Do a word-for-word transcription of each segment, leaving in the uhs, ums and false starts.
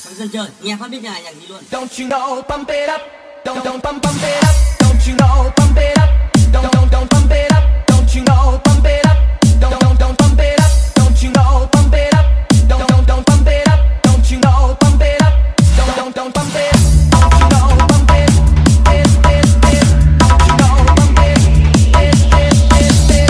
Dân chơi, nghe phát biết nhà nhạc gì luôn. Don't you know, pump it up. Don't don't pump pump it up. Don't you know, pump it up. Don't don't don't pump it up. Don't you know, pump it up. Don't don't don't pump it up. Don't you know, pump it up. Don't don't don't pump it up. Don't you know, pump it up. Don't don't don't pump it. Don't you know, pump it. It it it. Don't you know, pump it. It it it it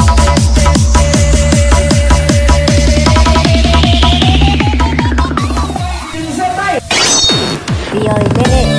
it. Vì ơi Mele.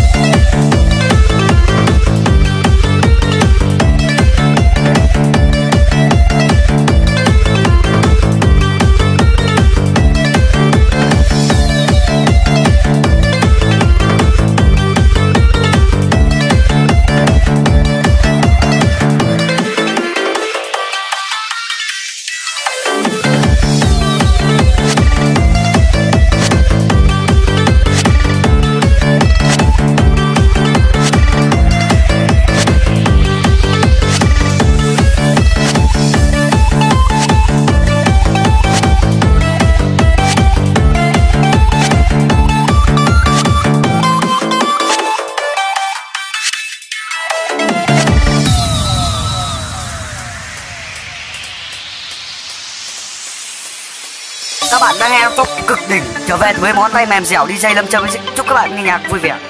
Các bạn đang nghe top cực đỉnh trở về với món tay mềm dẻo đi jay Lâm Trâm. Chúc các bạn nghe nhạc vui vẻ.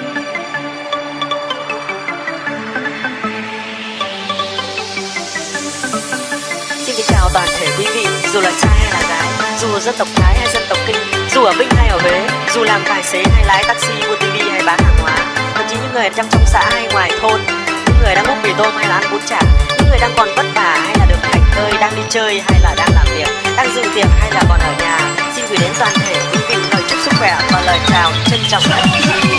Xin kính chào toàn thể quý vị, dù là trai hay là gái, dù ở dân tộc Thái hay dân tộc Kinh, dù ở Vinh hay ở Huế, dù làm tài xế hay lái taxi, mua tivi hay bán hàng hóa, thậm chí những người trong trong xã hay ngoài thôn, những người đang hút mì tôm hay là ăn bún chả, những người đang còn vất vả hay là được thảnh thơi, đang đi chơi hay là đang làm việc, đang dự tiệc hay là còn ở nhà, xin gửi đến toàn thể quý vị lời chúc sức khỏe và lời chào trân trọng nhất.